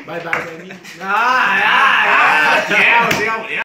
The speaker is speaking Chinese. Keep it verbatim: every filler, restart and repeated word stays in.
拜拜，Sammy。 哎呀哎呀，我要我要。